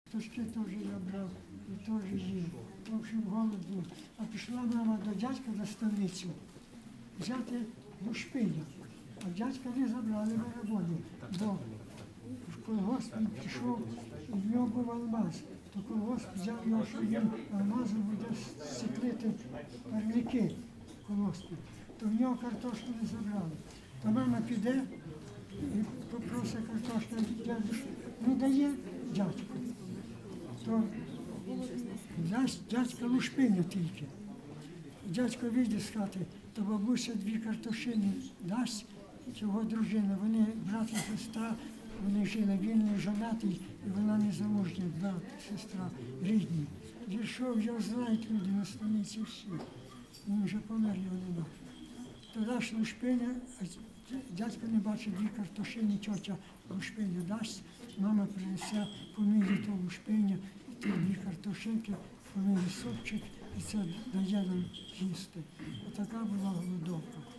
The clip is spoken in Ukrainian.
Трошки теж я брав і теж їв. В общем, голод був. А пішла мама до дядька на станицю взяти лушпиня. А дядька не забрали на роботу, бо в колгосп він пішов, і в нього був алмаз. То колгосп взяв його, що їм алмазом буде стеклити парники в колгоспі. То в нього картошку не забрали. То мама піде і попросить картошку, ну дає дядьку. То дасть дядька лушпиня тільки. Дядько вийде з хати, то бабуся 2 картошини дасть, його дружина, вони брат і сестра, вони жили, він не женатий, і вона не замужня, брат, сестра, рідні. Дійшов, його знають люди на станиці всі, він вже помер, його нема. То даш лушпиня, а дядько не бачить 2 картошини, тьотя лушпиня дасть, мама принесе, поміє то лушпиня, ті 2 картошинки, поміє супчик, і це дає нам їсти. Отака була голодовка.